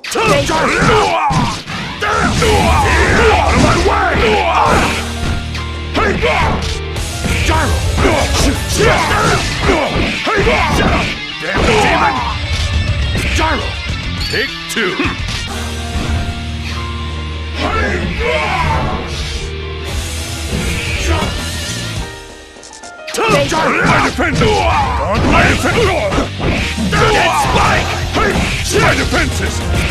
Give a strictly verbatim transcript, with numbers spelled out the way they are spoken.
Gyro! Out of my way! Gyro! Damn demon! Gyro! Take two! Gyro! My defenses! On my defenses! Dead spike! My defenses!